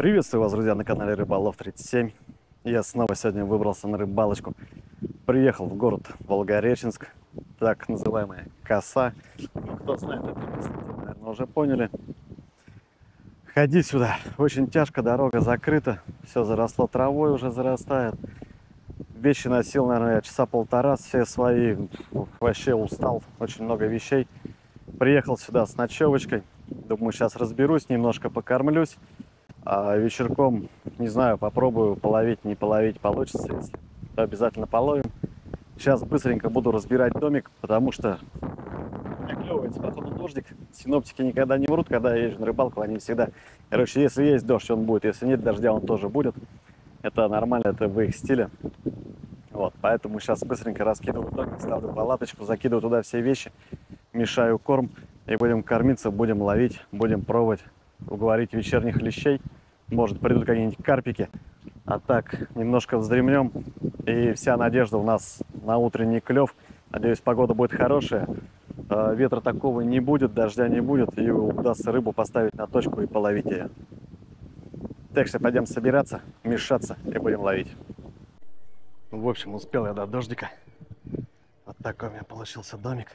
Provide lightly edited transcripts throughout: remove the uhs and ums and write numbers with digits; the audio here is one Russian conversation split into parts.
Приветствую вас, друзья, на канале Рыболов 37. Я снова сегодня выбрался на рыбалочку. Приехал в город Волгореченск, так называемая Коса. Ну, кто знает это место, наверное, уже поняли. Ходить сюда очень тяжко, дорога закрыта, все заросло травой, уже зарастает. Вещи носил, наверное, часа полтора, все свои, вообще устал, очень много вещей. Приехал сюда с ночевочкой, думаю, сейчас разберусь, немножко покормлюсь. А вечерком, не знаю, попробую половить, не половить, получится, если то обязательно половим. Сейчас быстренько буду разбирать домик, потому что наклевывается, походу, дождик. Синоптики никогда не врут, когда я езжу на рыбалку, они всегда... Короче, если есть дождь, он будет, если нет дождя, он тоже будет. Это нормально, это в их стиле. Вот, поэтому сейчас быстренько раскидываю домик, ставлю палаточку, закидываю туда все вещи, мешаю корм, и будем кормиться, будем ловить, будем пробовать уговорить вечерних лещей. Может, придут какие-нибудь карпики. А так, немножко вздремнем. И вся надежда у нас на утренний клев. Надеюсь, погода будет хорошая. Ветра такого не будет, дождя не будет. И удастся рыбу поставить на точку и половить ее. Так что пойдем собираться, мешаться и будем ловить. В общем, успел я до дождика. Вот такой у меня получился домик.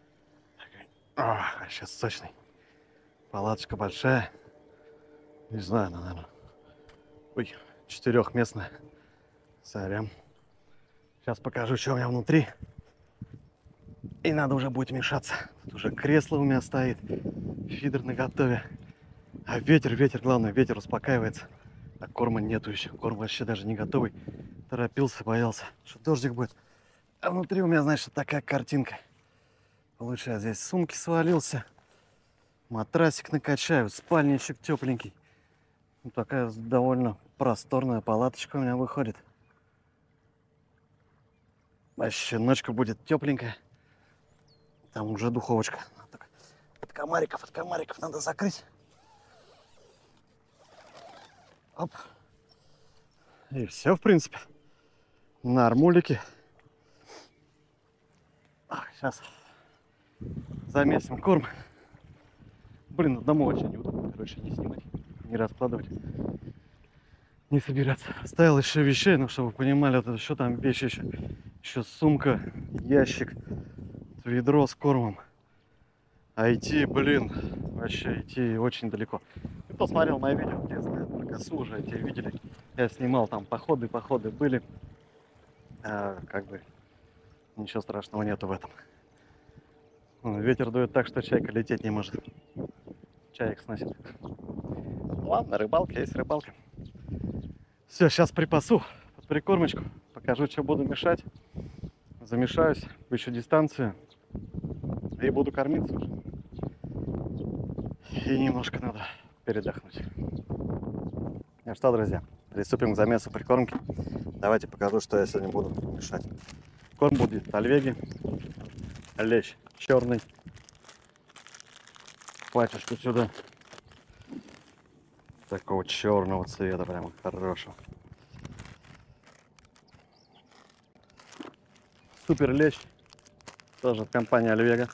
Сейчас сочный. Палаточка большая. Не знаю, наверное. Ой, четырехместная. Сорян. Сейчас покажу, что у меня внутри. И надо уже будет мешаться. Тут уже кресло у меня стоит. Фидер наготове. А ветер, главное, ветер успокаивается. А корма нету еще. Корм вообще даже не готовый. Торопился, боялся, что дождик будет. А внутри у меня, значит, такая картинка. Получается, здесь сумки свалился. Матрасик накачаю. Спальничек тепленький. Вот такая довольно просторная палаточка у меня выходит. Вообще ночка будет тепленькая. Там уже духовочка. От комариков надо закрыть. Оп. И все, в принципе. На армулике. Сейчас замесим корм. Блин, одному очень неудобно, короче, не снимать, не раскладывать, не собираться. Оставил еще вещей, но чтобы вы понимали, это что там вещи еще. Еще сумка, ящик, ведро с кормом. А идти, блин, вообще идти очень далеко. И кто смотрел мои видео, где знают про Косу, уже те видели. Я снимал там походы были. Как бы ничего страшного нету в этом. Ветер дует так, что чайка лететь не может. Чаек сносит. Ладно, рыбалка есть рыбалка. Все, сейчас припасу под прикормочку. Покажу, что буду мешать. Замешаюсь, выщу дистанцию. И буду кормиться уже. И немножко надо передохнуть. Ну что, друзья, приступим к замесу прикормки. Давайте покажу, что я сегодня буду мешать. Корм будет альвеги. Лещ черный. Пачечку сюда. Такого черного цвета, прямо хорошего. Супер лещ. Тоже от компании Альвега.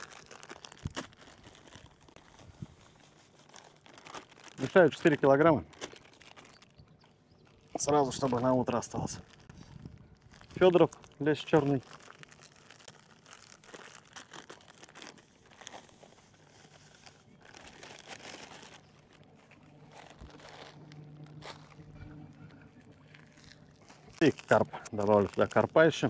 Мешаю 4 килограмма. Сразу, чтобы на утро остался. Федоров, лещ черный. И карп. Добавлю туда карпа еще.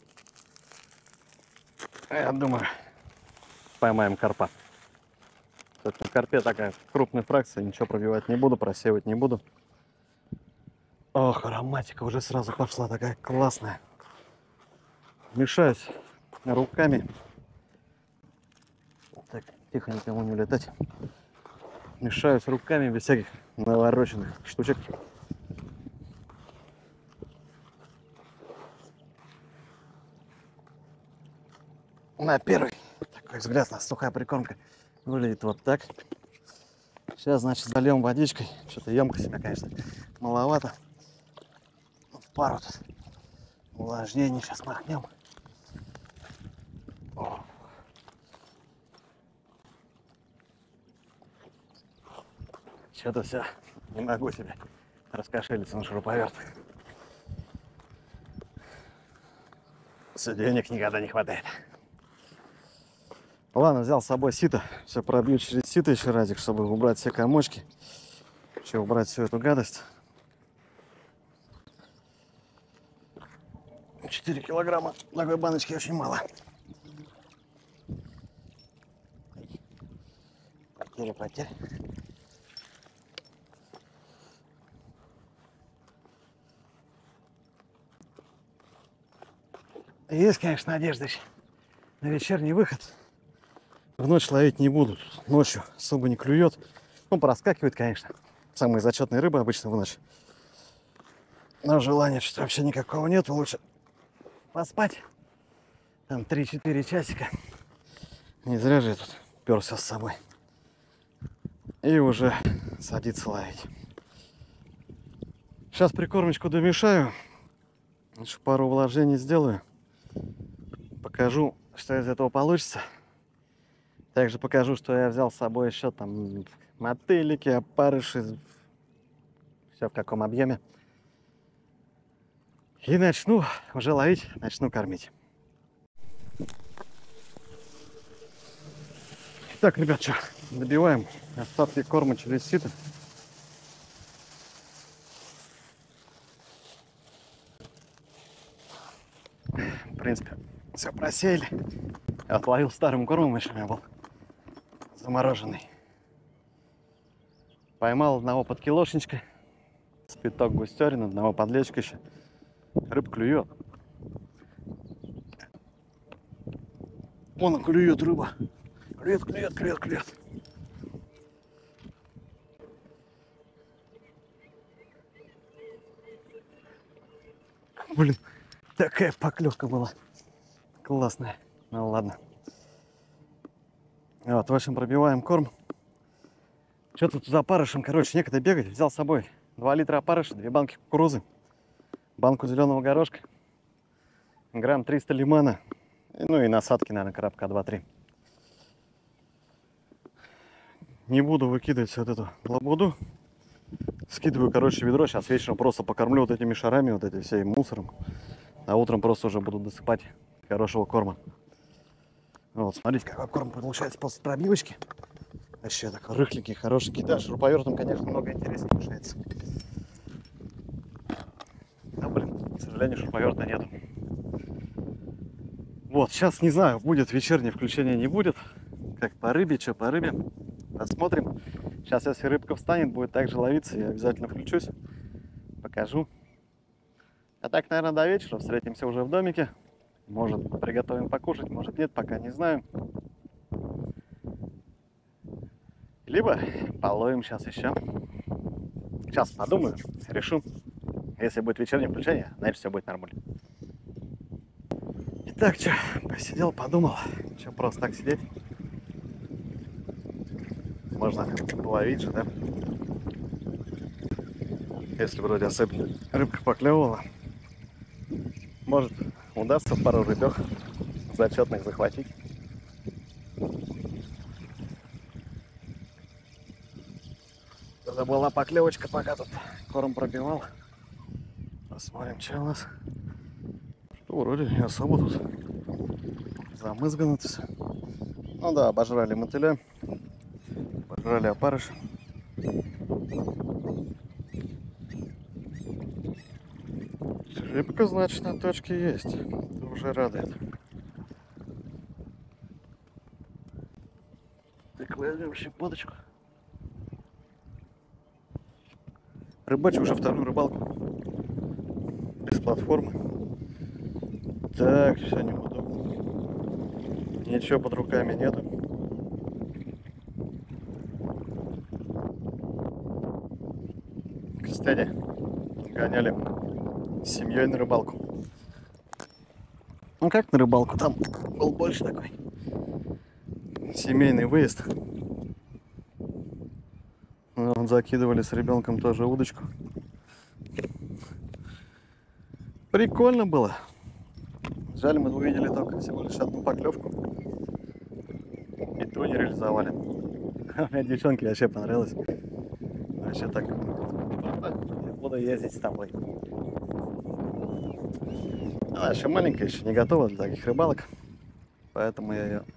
Я думаю, поймаем карпа. На карпе такая крупная фракция. Ничего пробивать не буду, просеивать не буду. Ох, ароматика уже сразу пошла такая классная. Мешаюсь руками. Так, тихо, никому не улетать. Мешаюсь руками без всяких навороченных штучек. На первый такой взгляд, на сухая прикормка выглядит вот так. Сейчас, значит, зальем водичкой. Что-то емкость у меня, конечно, маловато. В пару тут увлажнение сейчас махнем. Что-то все, не могу себе раскошелиться на шуруповерт. Все, денег никогда не хватает. Ладно, взял с собой сито. Все пробью через сито еще разик, чтобы убрать все комочки. Еще убрать всю эту гадость. 4 килограмма такой баночки очень мало. Потеря. Есть, конечно, надежда еще на вечерний выход. В ночь ловить не будут. Ночью особо не клюет. Ну, проскакивает, конечно. Самые зачетные рыбы обычно в ночь. Но желания что-то вообще никакого нет. Лучше поспать. Там 3-4 часика. Не зря же я тут перся с собой. И уже садиться ловить. Сейчас прикормочку домешаю. Еще пару вложений сделаю. Покажу, что из этого получится. Также покажу, что я взял с собой еще там мотылики, опарыши. Все в каком объеме. И начну уже ловить, начну кормить. Так, ребят, что, добиваем остатки корма через сито. В принципе, все просеяли. Отловил старым кормом, еще у меня был замороженный. Поймал одного подкилошничка, спиток густерин, одного подлечка еще. Рыб клюет. Вон клюет рыба. Клюет. Блин, такая поклевка была. Классная. Ну ладно. Вот, в общем, пробиваем корм. Что тут за опарышем? Короче, некогда бегать. Взял с собой 2 литра опарыша, 2 банки кукурузы, банку зеленого горошка, грамм 300 лимона, ну и насадки, наверное, коробка 2-3. Не буду выкидывать вот эту лабуду. Скидываю, короче, ведро. Сейчас вечером просто покормлю вот этими шарами, вот этим всем мусором. А утром просто уже буду досыпать хорошего корма. Вот, смотрите, какой корм получается после пробивочки. Вообще такой рыхленький, хорошенький. Да, шуруповертом, конечно, много интереснее получается. Да, блин, к сожалению, шуруповерта нету. Вот, сейчас не знаю, будет вечернее включение, не будет. Как по рыбе, что по рыбе. Посмотрим. Сейчас, если рыбка встанет, будет также ловиться, я обязательно включусь. Покажу. А так, наверное, до вечера. Встретимся уже в домике. Может, приготовим покушать, может, нет, пока не знаю. Либо половим сейчас еще. Сейчас подумаю, решу. Если будет вечернее включение, значит, все будет нормально. Итак, что, посидел, подумал. Что, просто так сидеть? Можно половить же, да? Если вроде особенно рыбка поклевывала, может, удастся пару рыбёх зачетных захватить. Это была поклевочка, пока тут корм пробивал. Посмотрим, что у нас. Что, вроде не особо тут замызгано все. Ну да, обожрали мотыля, обожрали опарыша. Рыбка, значит, на точке есть. Это уже радует. Так, возьмем щепоточку. Рыбачу уже вторую рыбалку. Без платформы. Так, все неудобно. Ничего под руками нету. Кстати, гоняли с семьей на рыбалку. Ну как на рыбалку? Там был больше такой семейный выезд. Вот, закидывали с ребенком тоже удочку. Прикольно было. Жаль, мы увидели только всего лишь одну поклевку. И то не реализовали. У меня девчонке вообще понравилось. Вообще так. буду ездить с тобой. Она еще маленькая, еще не готова для таких рыбалок, поэтому я ее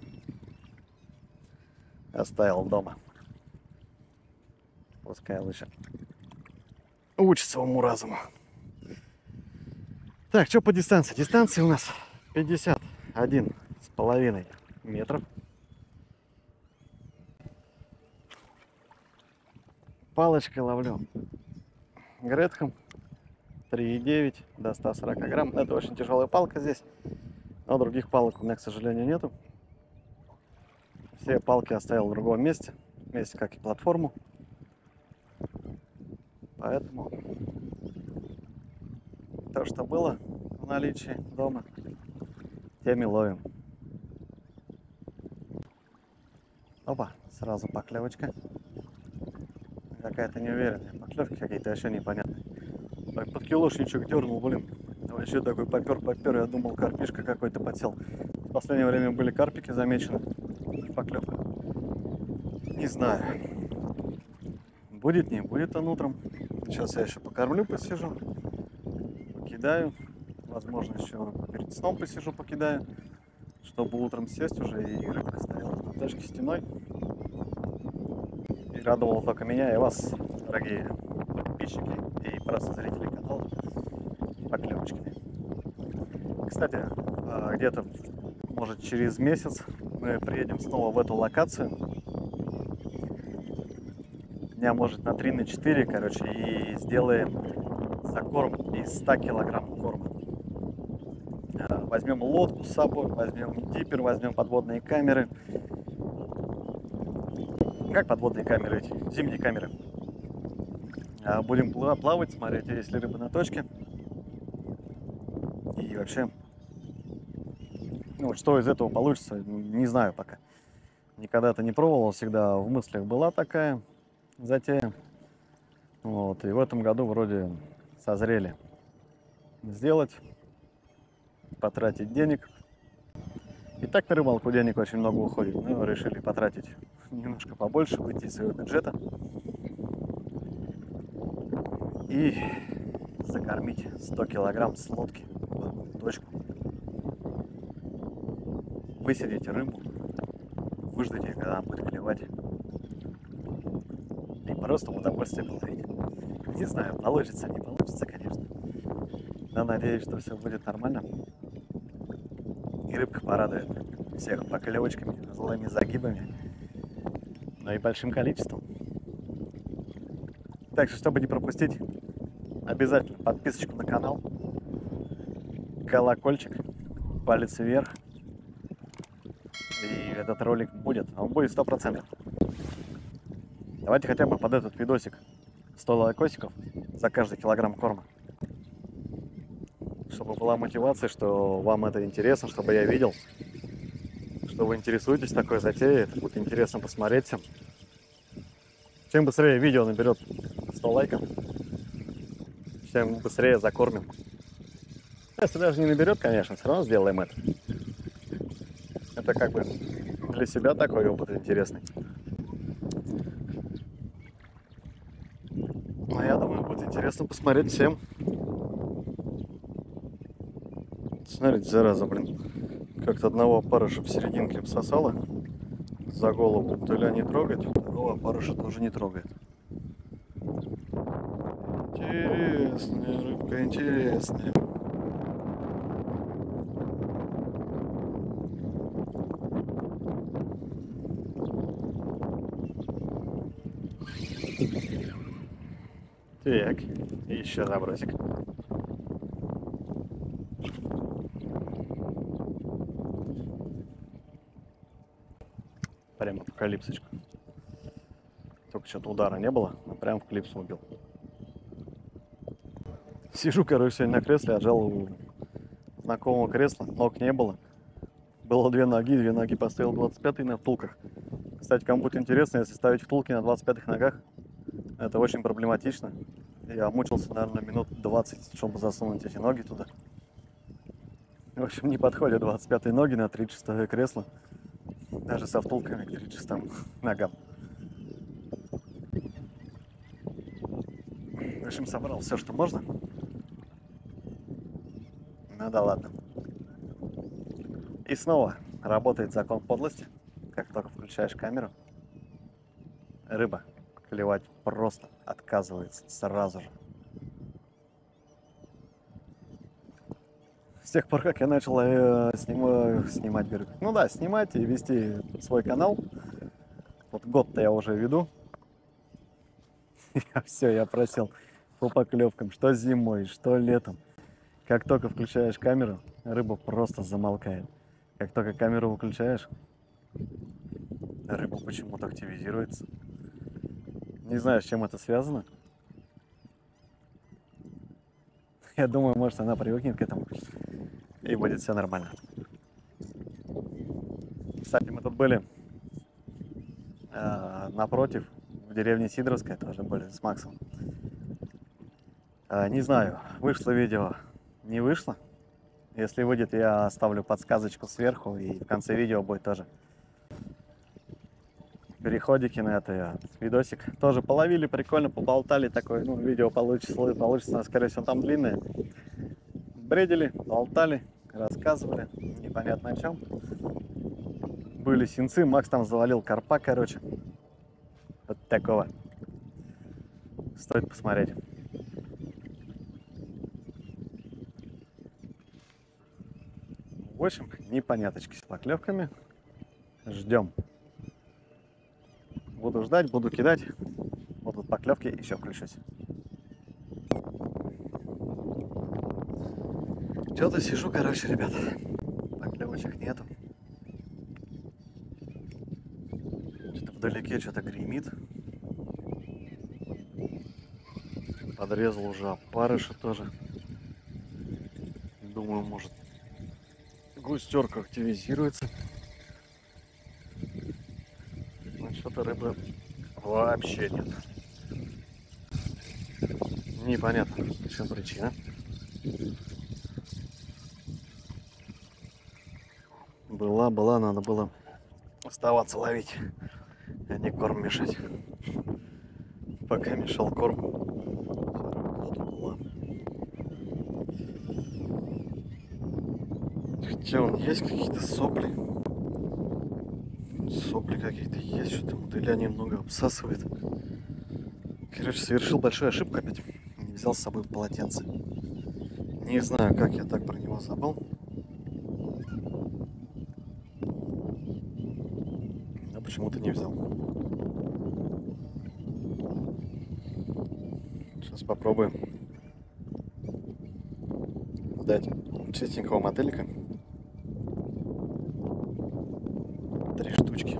оставил дома. Пускай лучше учится уму-разуму. Так, что по дистанции? Дистанция у нас 51,5 метров. Палочкой ловлю Гретхом 3,9 до 140 грамм. Это очень тяжелая палка здесь, но других палок у меня, к сожалению, нету. Все палки оставил в другом месте, как и платформу. Поэтому то, что было в наличии дома, теми ловим. Опа, сразу поклевочка. Какая-то неуверенная. Поклевки какие-то вообще непонятные. Так, под килошничек дернул, блин. Вообще такой попер. Я думал, карпишка какой-то подсел. В последнее время были карпики замечены в поклевках. Не знаю. Будет, не будет он утром. Сейчас я еще покормлю, посижу. Покидаю. Возможно, еще перед сном посижу, покидаю. Чтобы утром сесть уже и рыбка стояла на тачке стеной. И радовал только меня и вас, дорогие подписчики и просто зрители канала, поклевочками. Кстати, где-то, может, через месяц мы приедем снова в эту локацию. Дня, может, на 3-4, короче, и сделаем закорм из 100 килограмм корма. Возьмем лодку с собой, возьмем диппер, возьмем подводные камеры. Как подводные камеры эти? Зимние камеры. Будем плавать, смотреть, есть ли рыба на точке. И вообще, ну, что из этого получится, не знаю пока. Никогда это не пробовал, всегда в мыслях была такая затея. Вот, и в этом году вроде созрели сделать, потратить денег. И так на рыбалку денег очень много уходит, но решили потратить немножко побольше, выйти из своего бюджета и закормить 100 килограмм с лодки в одну точку. Высидите рыбу, выждите, когда она будет клевать, и просто в удовольствие половить. Не знаю, получится, не получится, конечно, но надеюсь, что все будет нормально. И рыбка порадует всех поклевочками, злыми загибами, но и большим количеством. Так что, чтобы не пропустить, обязательно подписочку на канал, колокольчик, палец вверх. И этот ролик будет, он будет 100%. Давайте хотя бы под этот видосик 100 лайкосиков за каждый килограмм корма. Чтобы была мотивация, что вам это интересно, чтобы я видел, что вы интересуетесь такой затеей, это будет интересно посмотреть всем. Чем быстрее видео наберет 100 лайков, тем быстрее закормим. Если даже не наберет, конечно, все равно сделаем это. Это как бы для себя такой опыт интересный. Но я думаю, будет интересно посмотреть всем. Смотрите, зараза, блин. Как-то одного опарыша в серединке обсосала за голову. Туля не трогает, второго опарыша тоже не трогает. Интересная рыбка, интересная. Так, еще забросик. Прямо в калипсочку. Только что-то удара не было, но прям в клипсу убил. Сижу, короче, сегодня на кресле, отжал у знакомого кресла, ног не было. Было две ноги поставил 25-й на втулках. Кстати, кому будет интересно, если ставить втулки на 25-х ногах, это очень проблематично. Я мучился, наверное, минут 20, чтобы засунуть эти ноги туда. В общем, не подходят 25-е ноги на 36-е кресло. Даже со втулками к 36-м ногам. В общем, собрал все, что можно. Ну да ладно. И снова работает закон подлости. Как только включаешь камеру, рыба клевать просто отказывается сразу же. С тех пор, как я начал снимать, говорю, ну да, снимать и вести свой канал, вот год-то я уже веду, я просил по поклевкам, что зимой, что летом. Как только включаешь камеру, рыба просто замолкает. Как только камеру выключаешь, рыба почему-то активизируется. Не знаю, с чем это связано. Я думаю, может, она привыкнет к этому, и будет все нормально. Кстати, мы тут были напротив, в деревне Сидоровская, тоже были с Максом. Не знаю, вышло видео, не вышло. Если выйдет, я оставлю подсказочку сверху, и в конце видео будет тоже переходики на это видосик. Тоже половили, прикольно, поболтали, такое, ну, видео получится, скорее всего, там длинное. Бредили, болтали, рассказывали, непонятно о чем. Были синцы, Макс там завалил карпа, короче. Вот такого. Стоит посмотреть. В общем, непоняточки с поклевками. Ждем. Буду ждать, буду кидать. Будут поклевки, еще включусь. Что-то сижу, короче, ребят. Поклевочек нету. Что-то вдалеке что-то гремит. Подрезал уже опарыша тоже. Думаю, может, густерка активизируется. Но что-то рыбы вообще нет. Непонятно, в чем причина. Была, надо было оставаться ловить, а не корм мешать. Пока мешал корм, была. Хотя он есть какие-то сопли. Сопли какие-то есть, что-то мотыля немного обсасывает. Короче, совершил большую ошибку опять. Не взял с собой полотенце. Не знаю, как я так про него забыл. Но почему-то не взял. Сейчас попробуем дать чистенького мотылька. 3 штучки.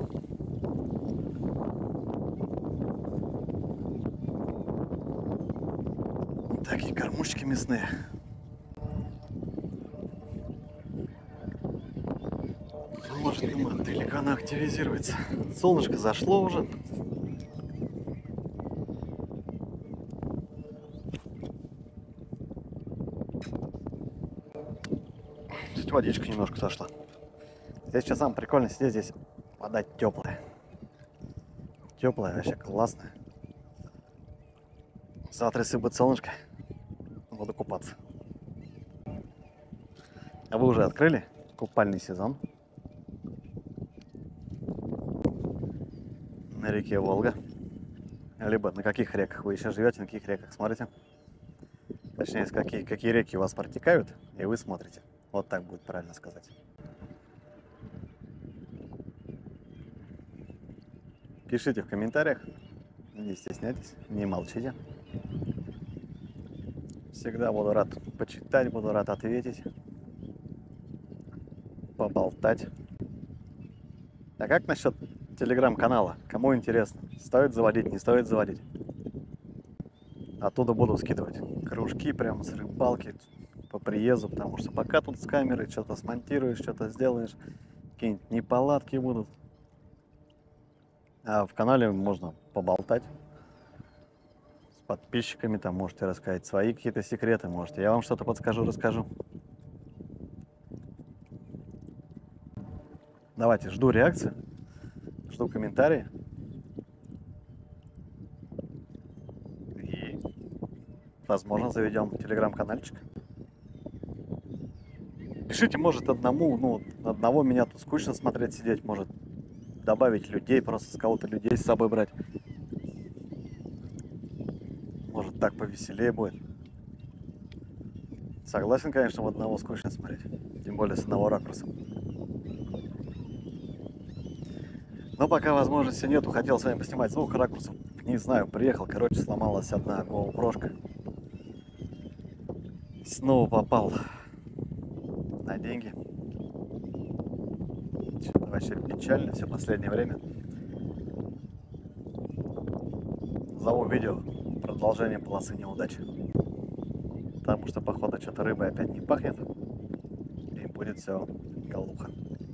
Такие кормушечки мясные. Может, и мотылька она активизируется. Солнышко зашло уже. Чуть водичка немножко сошла. Здесь что самое прикольное, сидеть здесь, вода теплая. Теплая, вообще классная. Завтра, если будет солнышко, буду купаться. А вы уже открыли купальный сезон на реке Волга? Либо на каких реках вы еще живете, на каких реках смотрите? Точнее, какие реки у вас протекают, и вы смотрите. Вот так будет правильно сказать. Пишите в комментариях, не стесняйтесь, не молчите. Всегда буду рад почитать, буду рад ответить, поболтать. А как насчет телеграм-канала? Кому интересно? Стоит заводить, не стоит заводить? Оттуда буду скидывать кружки прямо с рыбалки по приезду, потому что пока тут с камерой что-то смонтируешь, что-то сделаешь, какие-нибудь неполадки будут. А в канале можно поболтать с подписчиками, там можете рассказать свои какие-то секреты, может, я вам что-то подскажу, расскажу. Давайте, жду реакции, жду комментарии. И возможно, заведем телеграм-канальчик. Пишите, может, одного меня тут скучно смотреть, сидеть, может, добавить людей, просто с кого-то людей с собой брать. Может, так повеселее будет. Согласен, конечно, в одного скучно смотреть. Тем более с одного ракурса. Но пока возможности нету, хотел с вами поснимать с двух ракурсов. Не знаю, приехал, короче, сломалась одна GoPro-шка. Снова попал на деньги. Что-то вообще печально все последнее время. Зову видео продолжение полосы неудачи. Потому что, походу, что-то рыбой опять не пахнет. И будет все голуха.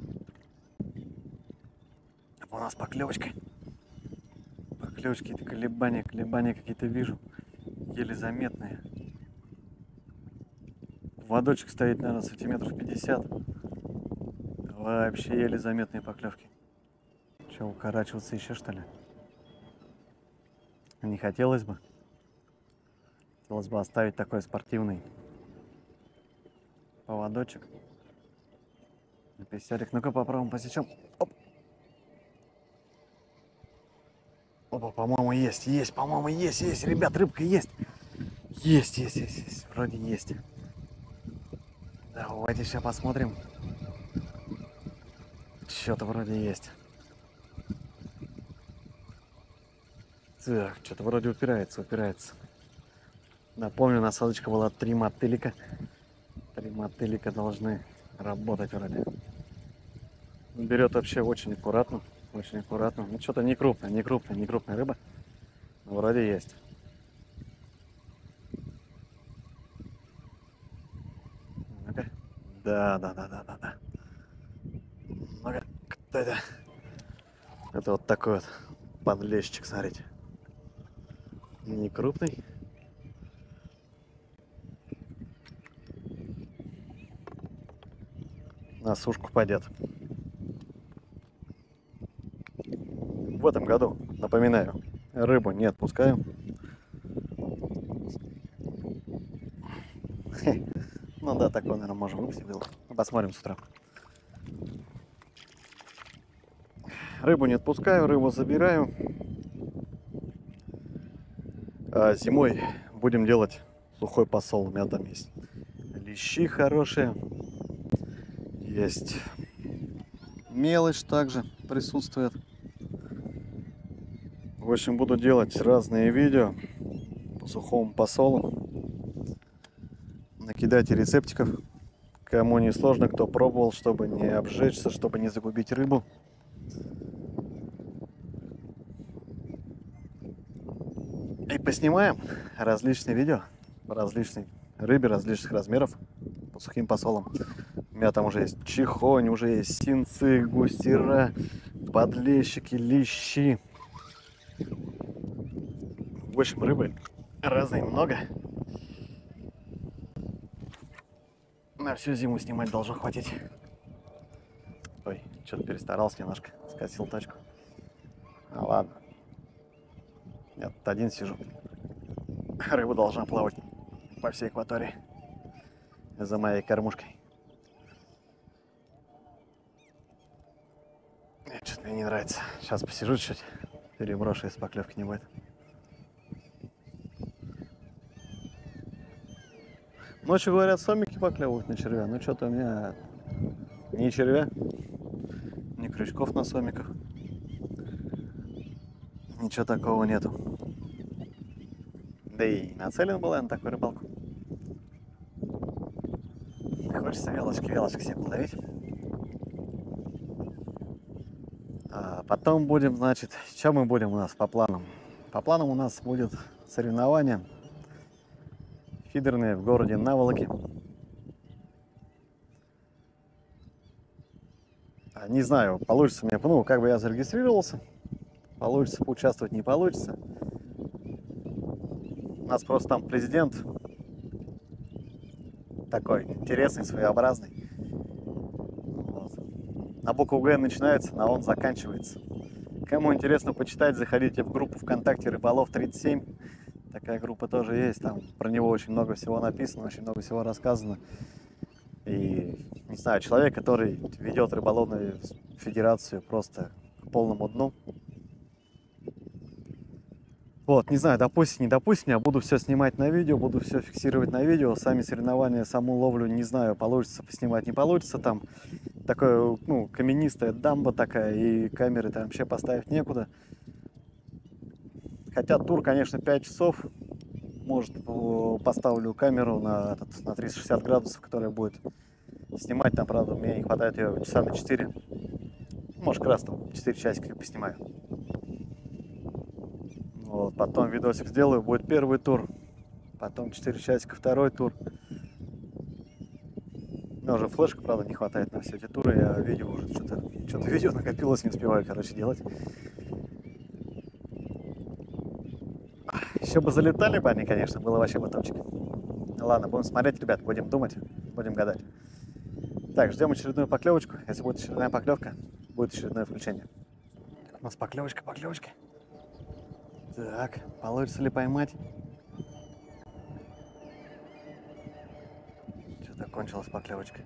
У нас поклевочка. Поклевочки, это колебания какие-то вижу. Еле заметные. Водочек стоит, наверное, сантиметров 50. Вообще еле заметные поклевки. Че, укорачиваться еще, что ли? Не хотелось бы. Хотелось бы оставить такой спортивный поводочек. На 50. Ну-ка попробуем посечем. Оп. Опа, по-моему, есть, по-моему, есть, ребят, рыбка есть. Есть, вроде есть. Давайте сейчас посмотрим. Что-то вроде есть. Так, что-то вроде упирается. Напомню, насадочка была 3 мотылика. 3 мотылика должны работать вроде. Берет вообще очень аккуратно. Ну, что-то не крупная рыба. Но вроде есть. Ну-ка. Да. Ну-ка, кто это? Это вот такой вот подлещик, смотрите. Не крупный. На сушку пойдет. В этом году, напоминаю, рыбу не отпускаем. Ну да, такой, наверное, можем выпустить. Посмотрим с утра. Рыбу не отпускаю, рыбу забираю. А зимой будем делать сухой посол. У меня там есть лещи хорошие. Есть мелочь также присутствует. В общем, буду делать разные видео по сухому посолу. Накидайте рецептиков. Кому не сложно, кто пробовал, чтобы не обжечься, чтобы не загубить рыбу. И поснимаем различные видео по различной рыбе, различных размеров по сухим посолам. У меня там уже есть чихонь, уже есть синцы, густера, подлещики, лещи. В общем, рыбы разной много. На всю зиму снимать должно хватить. Ой, что-то перестарался немножко, скосил точку. А ладно. Я тут один сижу. Рыба должна плавать по всей акватории за моей кормушкой. Что-то мне не нравится. Сейчас посижу чуть-чуть, переброшу, если поклевки не будет. Ночью, говорят, сомики поклевывают на червя. Ну, что-то у меня ни червя, ни крючков на сомиках. Ничего такого нету. Да и нацелен был я на такую рыбалку. Хочется велочки себе половить. А потом будем, значит, что мы будем у нас по планам? По планам у нас будет соревнование фидерные в городе Наволоки. Не знаю, получится мне, ну, как бы я зарегистрировался. Получится поучаствовать, не получится. У нас просто там президент такой интересный, своеобразный. Вот. На букву Г начинается, на он заканчивается. Кому интересно почитать, заходите в группу ВКонтакте Рыболов 37. Такая группа тоже есть. Там про него очень много всего написано, очень много всего рассказано. И, не знаю, человек, который ведет рыболовную федерацию просто к полному дну. Вот, не знаю, допустим, не допустим, я буду все снимать на видео, буду все фиксировать на видео. Сами соревнования, саму ловлю, не знаю, получится поснимать, не получится. Там такая, ну, каменистая дамба такая, и камеры там вообще поставить некуда. Хотя тур, конечно, 5 часов. Может, поставлю камеру на 360 градусов, которая будет снимать. Там, правда, мне не хватает ее часа на 4. Может, как раз там 4 часика поснимаю. Вот, потом видосик сделаю, будет первый тур. Потом 4 часика второй тур. У меня уже флешка, правда, не хватает на все эти туры. Я видео уже что-то видео накопилось, не успеваю, короче, делать. Еще бы залетали бы они, конечно, было вообще батончик. Ладно, будем смотреть, ребят, будем думать, будем гадать. Так, ждем очередную поклевочку. Если будет очередная поклевка, будет очередное включение. Так, у нас поклевочка. Так, получится ли поймать? Что-то кончилась поклевочка.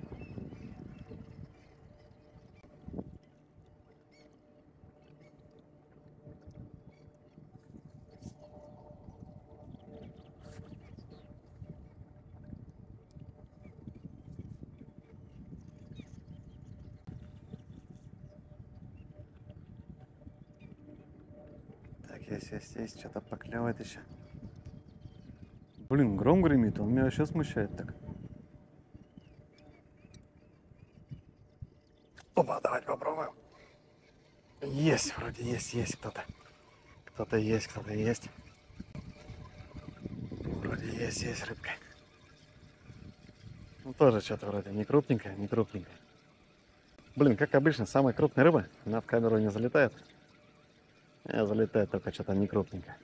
Так, есть, что-то поклевает еще. Блин, гром гремит, он меня вообще смущает так. Опа, давайте попробуем. Есть, вроде есть кто-то. Кто-то есть. Вроде есть рыбка. Ну, тоже что-то вроде не крупненькая. Блин, как обычно, самая крупная рыба, она в камеру не залетает. Залетает только что-то не крупненькое.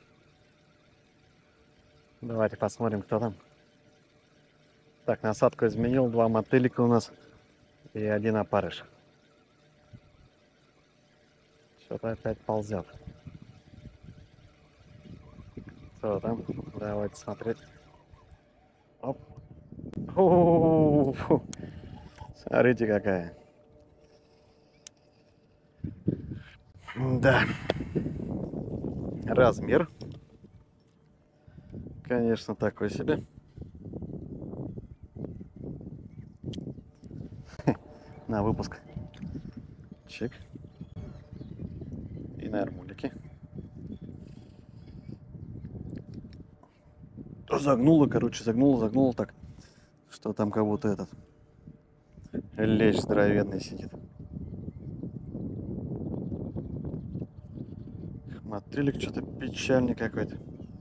Давайте посмотрим, кто там. Так, насадку изменил, 2 мотылика у нас и 1 опарыш. Что-то опять ползет. Что там? Давайте смотреть. Оп. Фу. Смотрите, какая. Да. Размер. Конечно, такой себе. На выпуск. Чик. И на армулики. Загнуло так, что там как будто этот лещ здоровенный сидит. Мотылик что-то печальный какой-то.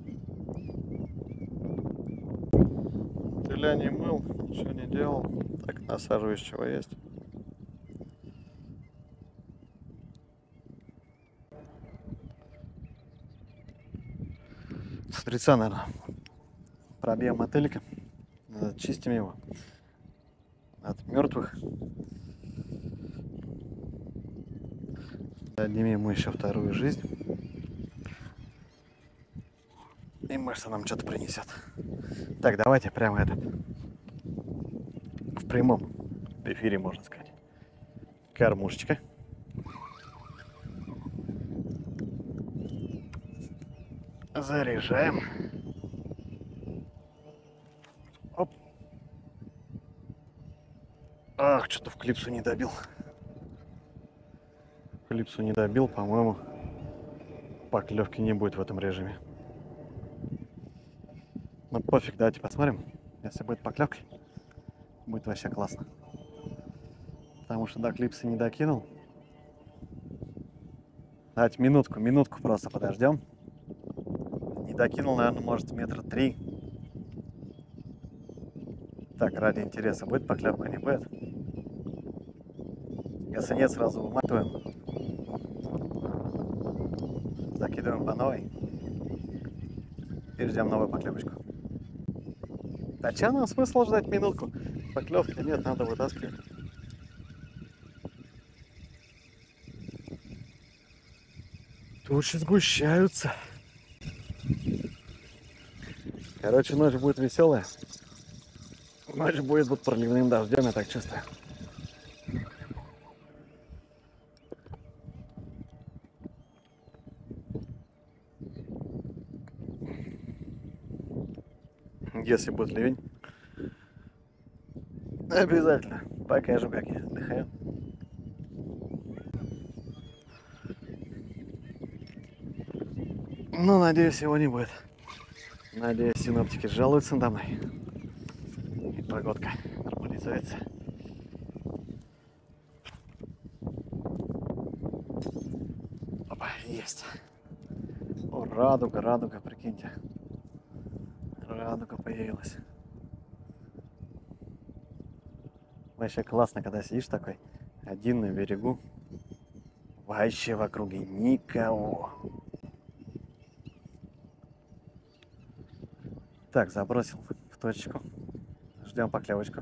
Мотыля не мыл, ничего не делал. Так, насаживаешь, чего есть. С трица, наверное. Пробьем мотылика. Чистим его от мертвых. Дадим ему еще вторую жизнь. И мышца нам что-то принесет. Так, давайте прямо в прямом эфире, можно сказать. Кормушечка. Заряжаем. Оп. Ах, что-то в клипсу не добил. По-моему, поклевки не будет в этом режиме. Ну пофиг, давайте посмотрим. Если будет поклевка, будет вообще классно. Потому что до клипса не докинул. Давайте минутку просто подождем. Не докинул, наверное, может 3 метра. Так, ради интереса, будет поклевка, не будет? Если нет, сразу выматываем. Закидываем по новой. И ждем новую поклевочку. А че нам смысл ждать минутку? Поклевки нет, надо вытаскивать. Тучи сгущаются. Короче, ночь будет веселая. Ночь будет под проливным дождем, я так чувствую. Если будет ливень, обязательно покажу, как я отдыхаю. Ну, надеюсь, его не будет. Надеюсь, синоптики жалуются надо мной. И погодка нормализуется. Опа, есть. О, радуга, радуга, прикиньте. Радуга появилась. Вообще классно, когда сидишь такой один на берегу. Вообще в округе никого. Так, забросил в точку. Ждем поклевочку.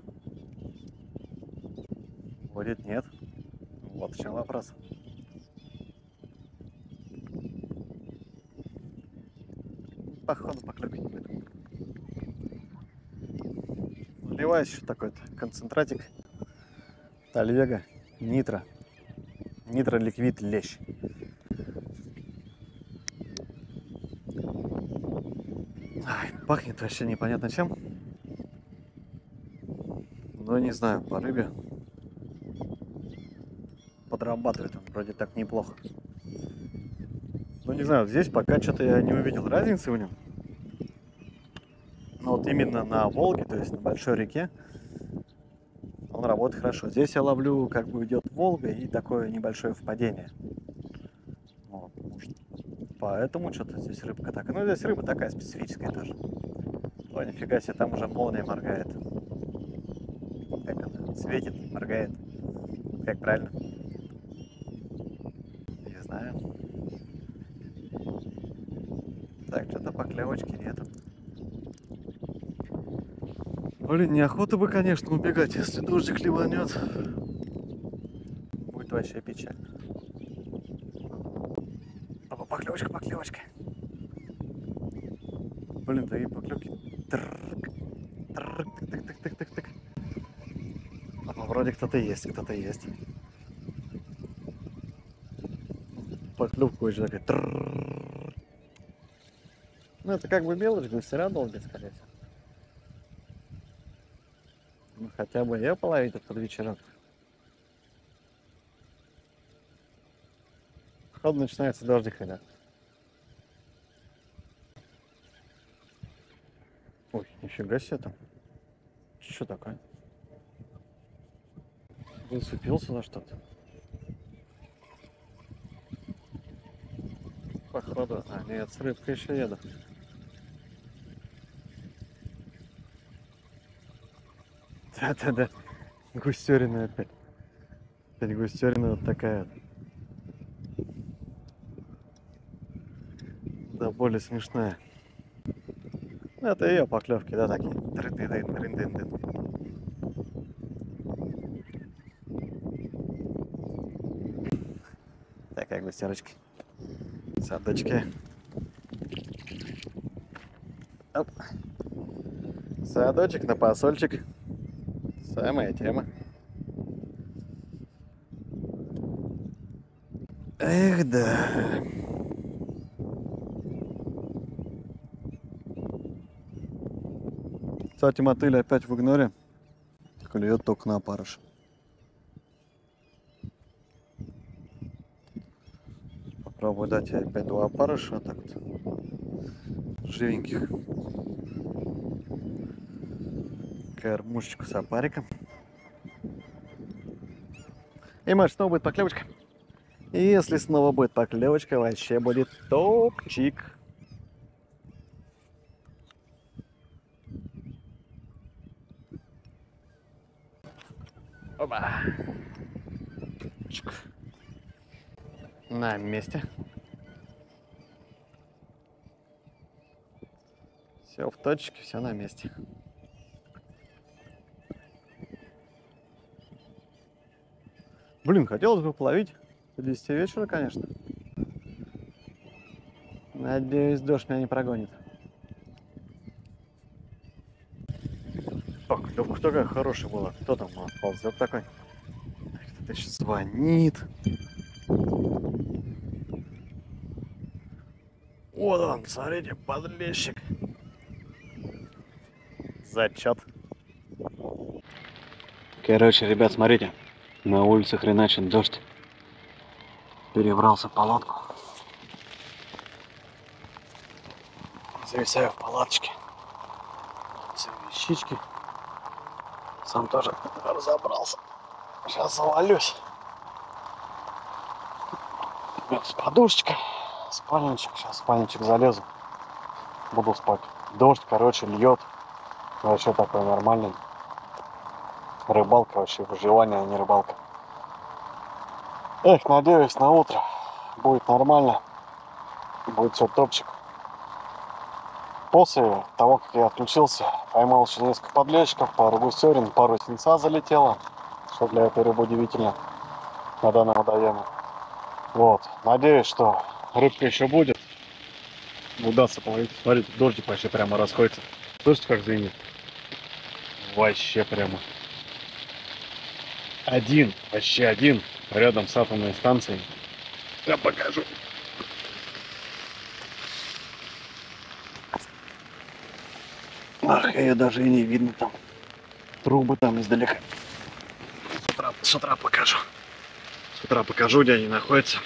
Будет нет. Вот в чем вопрос. Походу поклевки не будет. Наливаюсь еще такой-то концентратик. Тальвега, нитро. Нитро ликвид лещ. Ай, пахнет вообще непонятно чем. Но не знаю, по рыбе подрабатывает он вроде так неплохо. Ну не знаю, здесь пока что-то я не увидел разницы в нем. Но вот именно на Волге, то есть на большой реке, он работает хорошо. Здесь я ловлю, как бы идет Волга и такое небольшое впадение. Вот, может, поэтому что-то здесь рыбка такая. Ну здесь рыба такая специфическая тоже. О, нифига себе, там уже молния моргает. Как она светит, моргает. Как правильно? Не знаю. Так, что-то поклевочки нету. Блин, неохота бы, конечно, убегать, если дождик ливанет. Будет вообще печаль. Опа, поклевочка, поклевочка. Блин, да и поклевки. Тык-тык-тык-тык-тык-тык. Опа, вроде кто-то есть, кто-то есть. Поклевка уже такая. Ну, это как бы мелочь, гусера долго, скорее всего. Ну, хотя бы я половить под вечерок. Походу начинается дождик, ребят. Ой, нифига себе там. Что такое? Зацепился за что-то. Походу. А, нет, с рыбкой еще еду. Да-да-да. Густерина опять. Опять густерина вот такая. Да, более смешная. Это ее поклевки, да, такие. Трын-дын-дын-дын-дын. Такая густерочка. Садочки. Оп. Садочек на посольчик. Самая тема. Эх, да. Кстати, мотыль опять в игноре. Клюет только на опарыш. Попробую дать ей опять два опарыша. Так вот. Живеньких. Кормушечку с опариком. И может снова будет поклевочка. И если снова будет поклевочка, вообще будет топчик. Опа. Чик. На месте. Все в точке, все на месте. Блин, хотелось бы половить до 10 вечера, конечно. Надеюсь, дождь меня не прогонит. Поклевка такая хорошая была. Кто там ползет такой? Кто-то еще звонит. Вот он, смотрите, подлещик. Зачет. Короче, ребят, смотрите. На улице хреначит дождь. Перебрался в палатку. Зависаю в палаточке. Все вещички. Сам тоже разобрался. Сейчас завалюсь. Подушечка. Спальничек. Сейчас в спальничек залезу. Буду спать. Дождь, короче, льет. Вообще такой нормальный. Рыбалка вообще, выживание, а не рыбалка. Эх, надеюсь, на утро будет нормально. Будет все топчик. После того, как я отключился, поймал еще несколько подлещиков, пару гусерин, пару свинца залетело, что для этой рыбы удивительно на данном водоеме. Вот, надеюсь, что рыбка еще будет. Удастся половить. Смотрите, дождик вообще прямо расходится. Слышите, как звенит? Вообще прямо. Вообще один, рядом с атомной станцией. Я покажу. Ах, ее даже и не видно там. Трубы там издалека. С утра покажу. С утра покажу, где они находятся.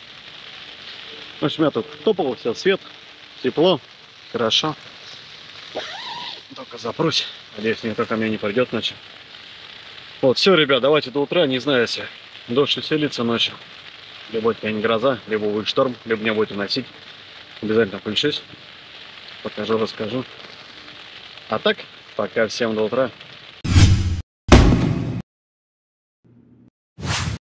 В общем, я тут топал, все, свет, тепло, хорошо. Только запрусь. Надеюсь, никто ко мне не придет ночью. Вот, все, ребят, давайте до утра. Не знаю, если дождь усилится ночью. Либо будет какая-нибудь гроза, либо будет шторм, либо меня будет уносить. Обязательно включусь. Покажу, расскажу. А так, пока, всем до утра.